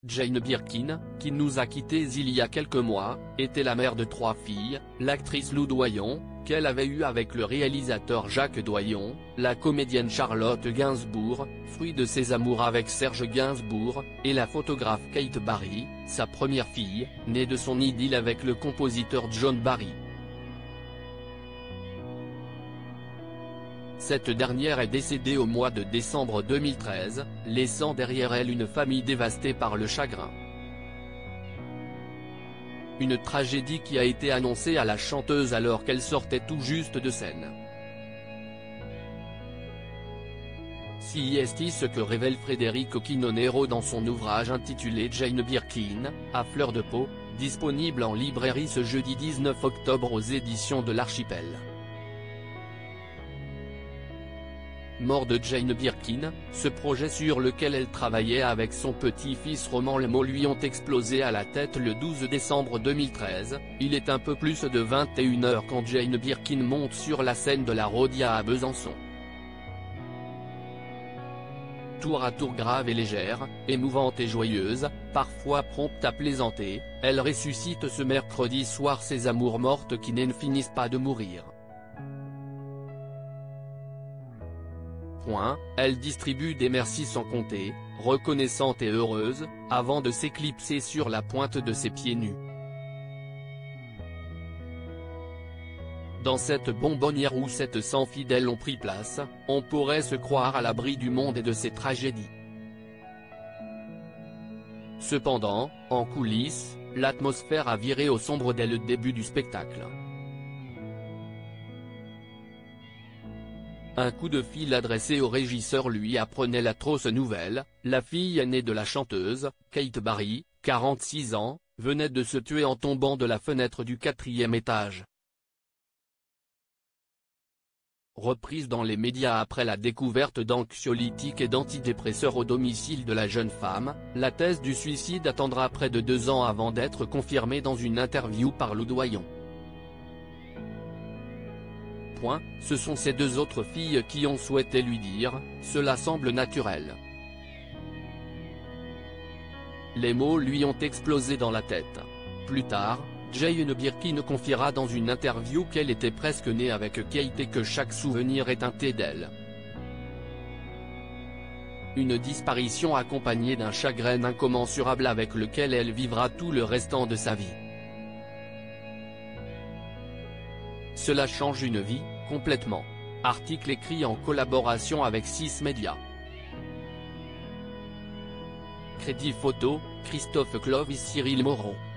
Jane Birkin, qui nous a quittés il y a quelques mois, était la mère de 3 filles, l'actrice Lou Doyon, qu'elle avait eue avec le réalisateur Jacques Doyon, la comédienne Charlotte Gainsbourg, fruit de ses amours avec Serge Gainsbourg, et la photographe Kate Barry, sa première fille, née de son idylle avec le compositeur John Barry. Cette dernière est décédée au mois de décembre 2013, laissant derrière elle une famille dévastée par le chagrin. Une tragédie qui a été annoncée à la chanteuse alors qu'elle sortait tout juste de scène. C'est ce que révèle Federico Quinonero dans son ouvrage intitulé Jane Birkin, à fleur de peau, disponible en librairie ce jeudi 19 octobre aux éditions de l'Archipel. Mort de Jane Birkin, ce projet sur lequel elle travaillait avec son petit-fils Roman les mots lui ont explosé à la tête le 12 décembre 2013, il est un peu plus de 21 h quand Jane Birkin monte sur la scène de la Rodia à Besançon. Tour à tour grave et légère, émouvante et joyeuse, parfois prompte à plaisanter, elle ressuscite ce mercredi soir ses amours mortes qui ne finissent pas de mourir. Elle distribue des merci sans compter, reconnaissante et heureuse, avant de s'éclipser sur la pointe de ses pieds nus. Dans cette bonbonnière où 700 fidèles ont pris place, on pourrait se croire à l'abri du monde et de ses tragédies. Cependant, en coulisses, l'atmosphère a viré au sombre dès le début du spectacle. Un coup de fil adressé au régisseur lui apprenait l'atroce nouvelle, la fille aînée de la chanteuse, Kate Barry, 46 ans, venait de se tuer en tombant de la fenêtre du 4e étage. Reprise dans les médias après la découverte d'anxiolytiques et d'antidépresseurs au domicile de la jeune femme, la thèse du suicide attendra près de 2 ans avant d'être confirmée dans une interview par Lou Doyon. Ce sont ses 2 autres filles qui ont souhaité lui dire « Cela semble naturel ». Les mots lui ont explosé dans la tête. Plus tard, Jane Birkin confiera dans une interview qu'elle était presque née avec Kate et que chaque souvenir est teinté d'elle. Une disparition accompagnée d'un chagrin incommensurable avec lequel elle vivra tout le restant de sa vie. Cela change une vie, complètement. Article écrit en collaboration avec 6 médias. Crédit photo, Christophe Clovis Cyril Moreau.